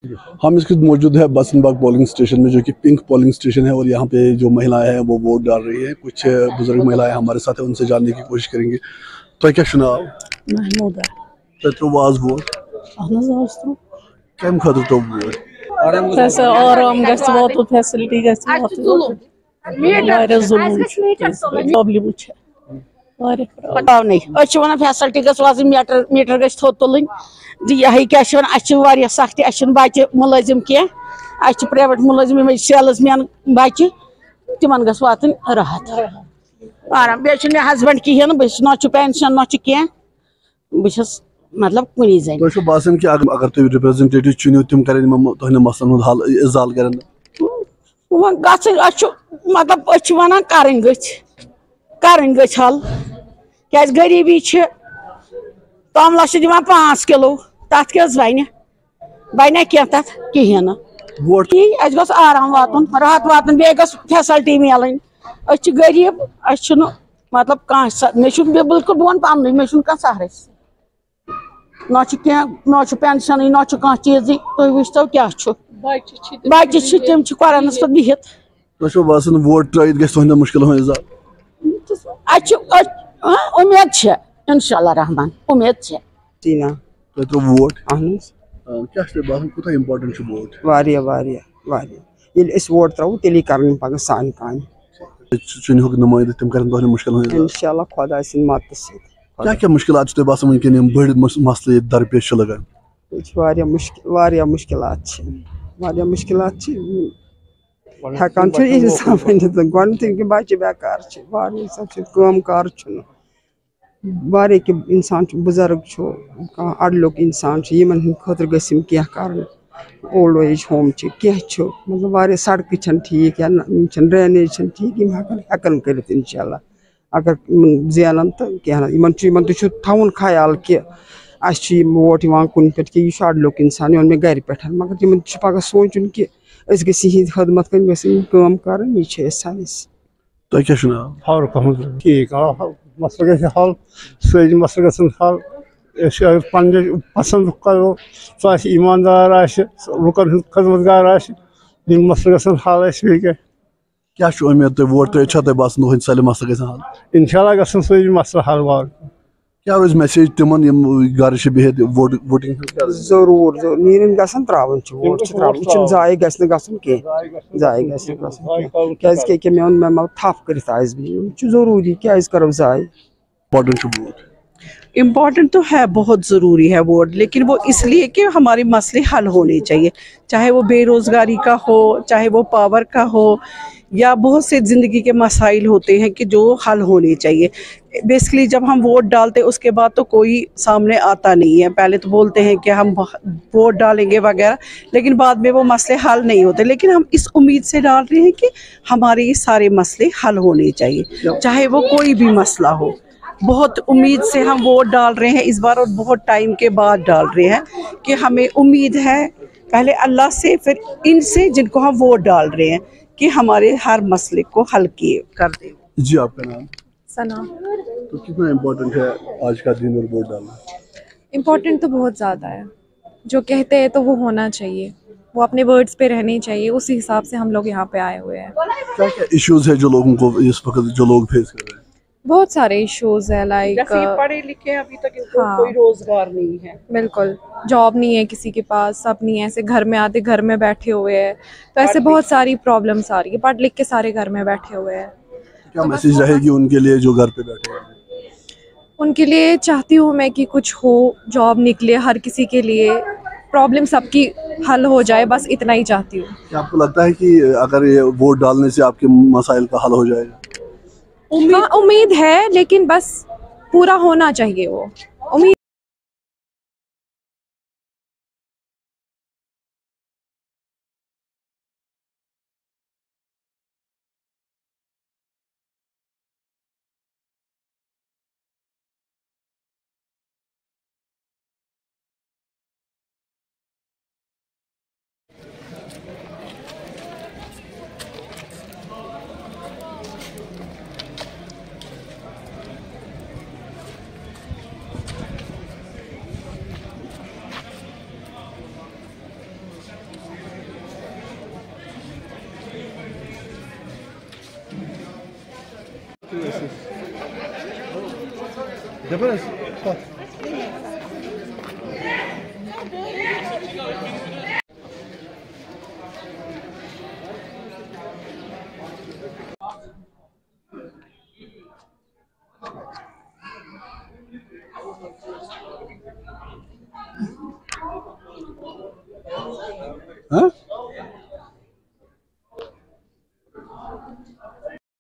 हम इसके मौजूद है बसनबाग पोलिंग स्टेशन में, जो कि पिंक पोलिंग स्टेशन है, और यहाँ पे जो महिलाएं हैं वो वोट डाल रही हैं। कुछ बुजुर्ग महिलाएं हमारे साथ हैं, उनसे जानने की कोशिश करेंगे। तो क्या सुनाओ महमूदा तो आज वोट कम खतर तो वोट आराम गो फैसिलिटी प्रॉब्लम पता नहीं वन फैसिलिटी गज मीटर मीटर गज थोद तुल यह क्या सख्ती बच्चे मुलाजिम की प्राइवेट मुलाजिम सेल्स मैन बच्चे तिमन गस वातन राहत आराम बे हस्बैंड कहें बस ना पेंशन ना कह बस मतलब कुनी जन तो बासन कि अगर तुम रिप्रेजेंटेटिव चुनियो तिम करें तुहन मसलन हल इजाल करें मतलब वन करें गच हल क्या गरीबी तमला 5 किलो तथ क्या बना क्या तथ कहें ना गो आराम वातन राहत वातन बे फैसिलिटी मिलन गरीब मतलब मे बिल्कुल बह वन पन मे सहरस ना पेंशन ना कह चीज तुम वो क्या बच्चे तम कुरानस पे बिहित वोट त्रित गह मुश्किल उम्मीद इंशाल्लाह रहमान उम्मीद तो वोट क्या इम्पोर्टेंट वोट वोट त्रो तेल कर पगह सान कान चुन नुमाइंद तम कर मुश्किल इंशाल्लाह खुदा सिंद मदद से क्या क्या मुश्किलात तुम बसान वनकन बड़ मसले दरपेश लगान मुश्किलात हेकान इंसान वन बच्चे बेकार कम कार इंसान बुजुर्ग अडलुक इंसान खतर गम क्या कर ओल्ड एज होम क्या मतलब सड़क ठीक या ड्रेनेज ठीक हेकन कर इंशाल्लाह अगर जेनन तो क्या थवन ख्याल कि वोट कुन पे कि अडलुक इंसान मे गर पे मगर तिम पगह सोचुन कि खदमत कम कर तो क्या ठीक मसल हल सज मसल हल पसंद करो सो ईमानदार लुकन खदमतगार मसल हल क्या उम्मीद तुम वोट त्रित बासान सारे मसल हल इंशाल्लाह गसन सज मसल हल वाल क्या रोज मैसेज तिमन गर बिहित वोटिंग जरूर नीन गसन त्रावन वोट जाय गस जाय गस क्या मे मे थप कर जरूरी क्या करो जाय इम्पॉर्टेंट तो है, बहुत ज़रूरी है वोट, लेकिन वो इसलिए कि हमारे मसले हल होने चाहिए, चाहे वो बेरोज़गारी का हो, चाहे वो पावर का हो, या बहुत से ज़िंदगी के मसाइल होते हैं कि जो हल होने चाहिए। बेसिकली जब हम वोट डालते हैं उसके बाद तो कोई सामने आता नहीं है, पहले तो बोलते हैं कि हम वोट डालेंगे वगैरह, लेकिन बाद में वो मसले हल नहीं होते। लेकिन हम इस उम्मीद से डाल रहे हैं कि हमारे ये सारे मसले हल होने चाहिए, चाहे वो कोई भी मसला हो। बहुत उम्मीद से हम वोट डाल रहे हैं इस बार, और बहुत टाइम के बाद डाल रहे हैं कि हमें उम्मीद है पहले अल्लाह से, फिर इनसे जिनको हम वोट डाल रहे हैं कि हमारे हर मसले को हल किए कर दें। जी आपका नाम? सना। तो कितना इम्पोर्टेंट है आज का दिन और वोट डालना? इम्पोर्टेंट तो बहुत ज़्यादा है, जो कहते हैं तो वो होना चाहिए, वो अपने वर्ड्स पे रहने चाहिए, उसी हिसाब से हम लोग यहाँ पे आए हुए हैं। क्या क्या इश्यूज है जो लोगों को इस वक्त जो लोग फेस कर रहे हैं? बहुत सारे इश्यूज है, लाइक पढ़े लिखे अभी तक कोई रोजगार नहीं है, बिल्कुल जॉब नहीं है किसी के पास, सब नहीं है, ऐसे घर में आते घर में बैठे हुए हैं, तो ऐसे बहुत सारी प्रॉब्लम्स आ रही है, पढ़ लिख के सारे घर में बैठे हुए हैं। क्या मैसेज रहेगी उनके लिए जो घर पे बैठे हैं? उनके लिए चाहती हूँ मैं कि कुछ हो, जॉब निकले हर किसी के लिए, प्रॉब्लम सबकी हल हो जाए, बस इतना ही चाहती हूँ। क्या आपको लगता है कि अगर ये वोट डालने से आपके मसाइल का हल हो जाएगा? हाँ उम्मीद है, लेकिन बस पूरा होना चाहिए वो उम्मीद। Depois. Hã?